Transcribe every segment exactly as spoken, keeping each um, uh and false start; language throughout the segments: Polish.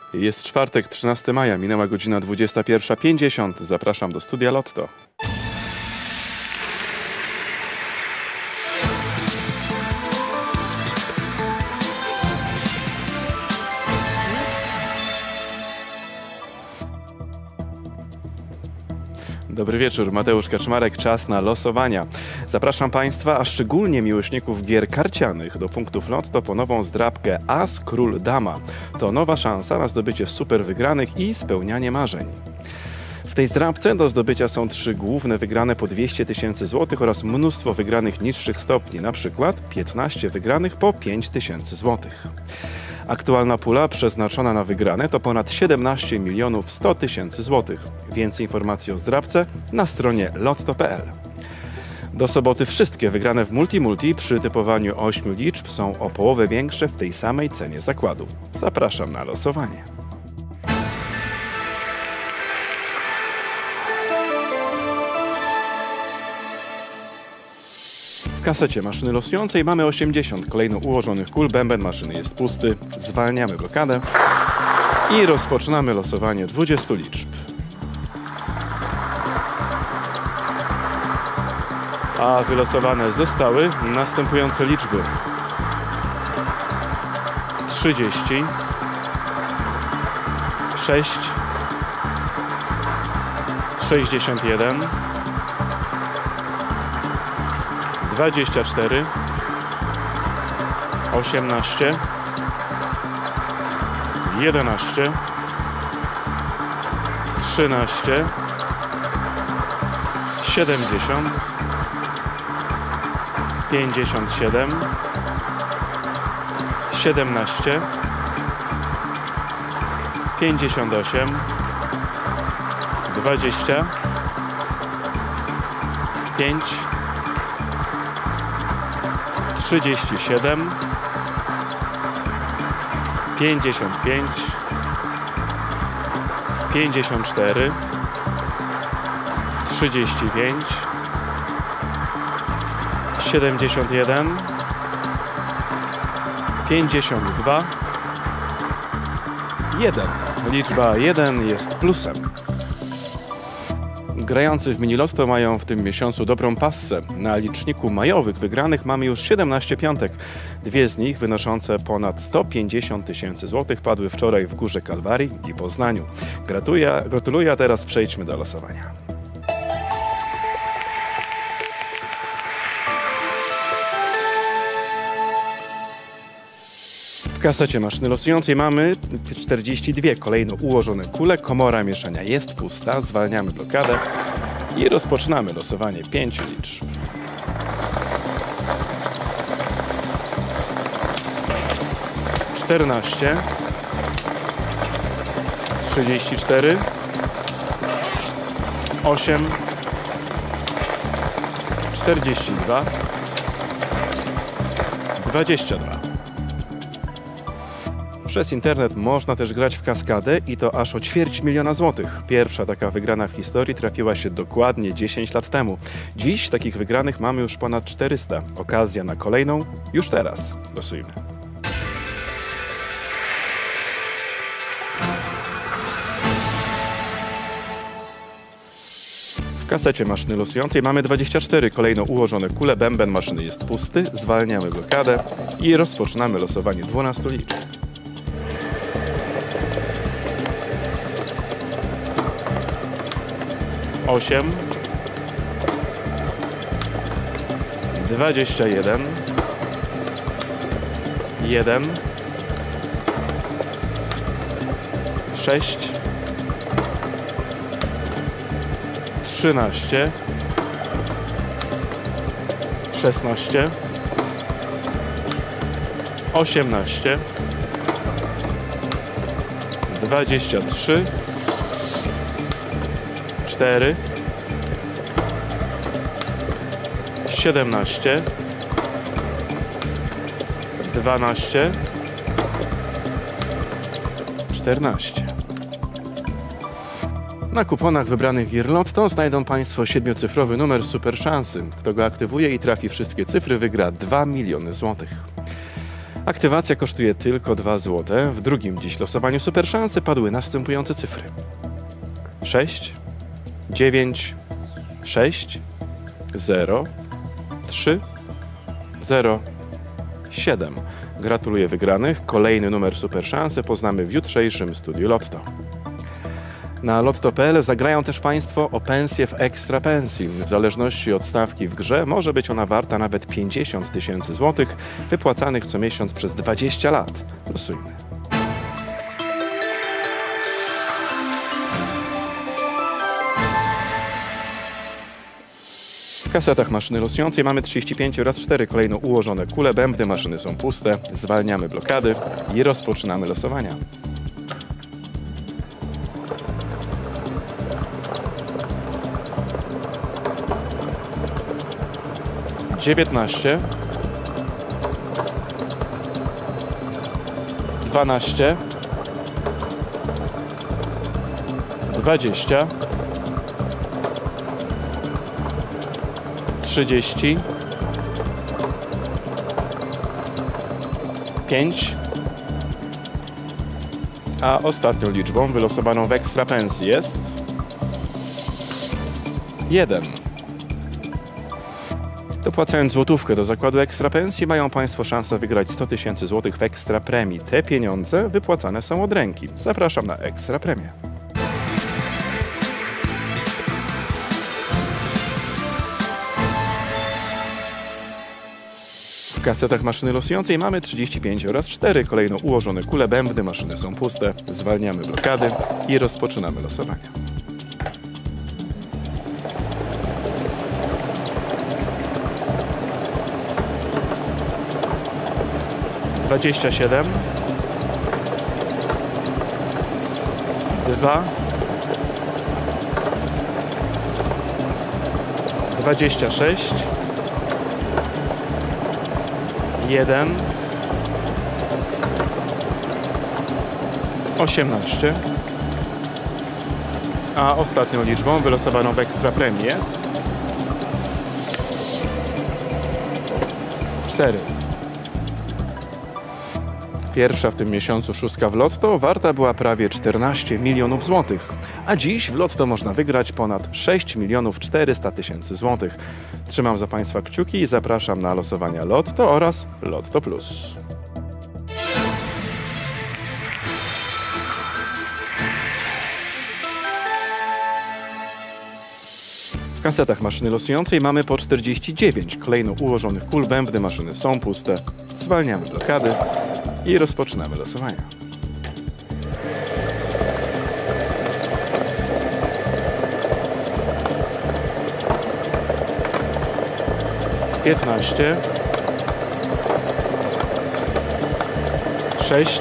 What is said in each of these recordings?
Jest czwartek, trzynastego maja, minęła godzina dwudziesta pierwsza pięćdziesiąt. Zapraszam do studia Lotto. Dobry wieczór, Mateusz Kaczmarek, czas na losowania. Zapraszam Państwa, a szczególnie miłośników gier karcianych, do punktów Lotto po nową zdrabkę As, Król, Dama. To nowa szansa na zdobycie super wygranych i spełnianie marzeń. W tej zdrabce do zdobycia są trzy główne wygrane po dwieście tysięcy złotych oraz mnóstwo wygranych niższych stopni, na przykład piętnaście wygranych po pięć tysięcy złotych. Aktualna pula przeznaczona na wygrane to ponad siedemnaście milionów sto tysięcy złotych. Więcej informacji o zdrabce na stronie lotto kropka p l. Do soboty wszystkie wygrane w Multi-Multi przy typowaniu ośmiu liczb są o połowę większe w tej samej cenie zakładu. Zapraszam na losowanie. W kasecie maszyny losującej mamy osiemdziesiąt kolejno ułożonych kul, bęben maszyny jest pusty, zwalniamy blokadę i rozpoczynamy losowanie dwudziestu liczb. A wylosowane zostały następujące liczby: trzydzieści, sześć, sześćdziesiąt jeden, dwadzieścia cztery, osiemnaście, jedenaście, trzynaście, siedemdziesiąt, pięćdziesiąt siedem, siedemnaście, pięćdziesiąt osiem, dwadzieścia, pięć, trzydzieści siedem, pięćdziesiąt pięć, pięćdziesiąt cztery, trzydzieści pięć, siedemdziesiąt jeden, pięćdziesiąt dwa, jeden. Liczba jeden jest plusem. Grający w mini-lotto mają w tym miesiącu dobrą passę. Na liczniku majowych wygranych mamy już siedemnaście piątek. Dwie z nich, wynoszące ponad sto pięćdziesiąt tysięcy złotych, padły wczoraj w Górze Kalwarii i Poznaniu. Gratuluję, gratuluję, a teraz przejdźmy do losowania. W kasecie maszyny losującej mamy czterdzieści dwie kolejno ułożone kule, komora mieszania jest pusta, zwalniamy blokadę i rozpoczynamy losowanie pięciu liczb. czternaście, trzydzieści cztery, osiem, czterdzieści dwa, dwadzieścia dwa. Przez internet można też grać w kaskadę i to aż o ćwierć miliona złotych. Pierwsza taka wygrana w historii trafiła się dokładnie dziesięć lat temu. Dziś takich wygranych mamy już ponad czterysta. Okazja na kolejną już teraz. Losujmy. W kasecie maszyny losującej mamy dwadzieścia cztery kolejno ułożone kule, bęben maszyny jest pusty, zwalniamy blokadę i rozpoczynamy losowanie dwunastu liczb. osiem, dwadzieścia jeden, jeden, sześć, trzynaście, szesnaście, osiemnaście, dwadzieścia trzy, cztery, siedemnaście, dwanaście, czternaście. Na kuponach wybranych gier Lotto znajdą Państwo siedmiocyfrowy numer super szansy. Kto go aktywuje i trafi wszystkie cyfry, wygra dwa miliony złotych. Aktywacja kosztuje tylko dwa złote. W drugim dziś losowaniu super szansy padły następujące cyfry. sześć, dziewięć, sześć, zero, trzy, zero, siedem. Gratuluję wygranych. Kolejny numer super szansy poznamy w jutrzejszym Studiu Lotto. Na lotto kropka p l zagrają też Państwo o pensję w ekstra pensji. W zależności od stawki w grze może być ona warta nawet pięćdziesiąt tysięcy złotych, wypłacanych co miesiąc przez dwadzieścia lat. Losujmy. W kasetach maszyny losującej mamy trzydzieści pięć oraz cztery kolejno ułożone kule, bębny, maszyny są puste. Zwalniamy blokady i rozpoczynamy losowania. dziewiętnaście, dwanaście, dwadzieścia, trzydzieści, pięć, a ostatnią liczbą wylosowaną w ekstra pensji jest jeden. Dopłacając złotówkę do zakładu ekstra pensji mają Państwo szansę wygrać sto tysięcy złotych w ekstra premii. Te pieniądze wypłacane są od ręki. Zapraszam na ekstra premię. W kasetach maszyny losującej mamy trzydzieści pięć oraz cztery kolejno ułożone kule, bębny, maszyny są puste. Zwalniamy blokady i rozpoczynamy losowanie. dwadzieścia siedem, dwa, dwadzieścia sześć, jeden, osiemnaście, a ostatnią liczbą wylosowaną w ekstra premii jest cztery. Pierwsza w tym miesiącu szóstka w lotto warta była prawie czternaście milionów złotych, a dziś w lotto można wygrać ponad sześć milionów czterysta tysięcy złotych. Trzymam za Państwa kciuki i zapraszam na losowania Lotto oraz Lotto Plus. W kasetach maszyny losującej mamy po czterdzieści dziewięć kolejno ułożonych kul, bębny, maszyny są puste. Zwalniamy blokady i rozpoczynamy losowania. piętnaście, sześć,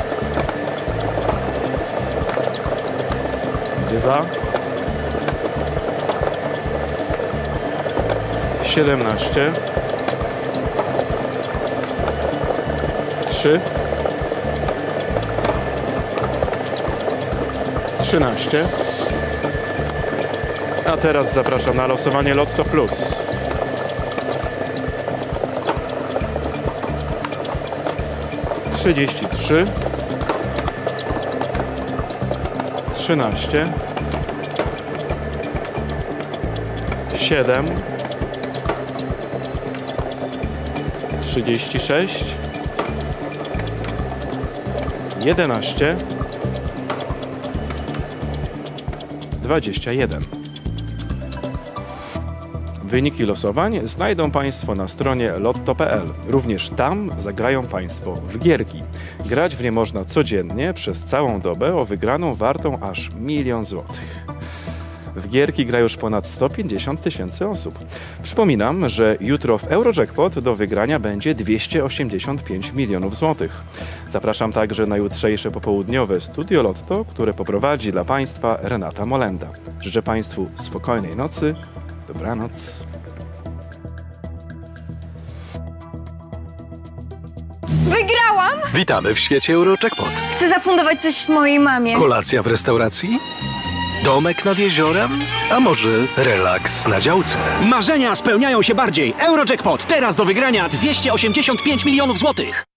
dwa, siedemnaście, trzy, trzynaście, a teraz zapraszam na losowanie Lotto Plus. trzydzieści trzy, trzynaście, siedem, trzydzieści sześć, jedenaście, dwadzieścia jeden. Wyniki losowań znajdą Państwo na stronie lotto kropka p l. Również tam zagrają Państwo w gierki. Grać w nie można codziennie przez całą dobę o wygraną wartą aż milion złotych. W gierki gra już ponad sto pięćdziesiąt tysięcy osób. Przypominam, że jutro w Eurojackpot do wygrania będzie dwieście osiemdziesiąt pięć milionów złotych. Zapraszam także na jutrzejsze popołudniowe Studio Lotto, które poprowadzi dla Państwa Renata Molenda. Życzę Państwu spokojnej nocy. Dobranoc. Wygrałam! Witamy w świecie Eurojackpot. Chcę zafundować coś mojej mamie. Kolacja w restauracji? Domek nad jeziorem? A może relaks na działce? Marzenia spełniają się bardziej. Eurojackpot teraz do wygrania dwieście osiemdziesiąt pięć milionów złotych.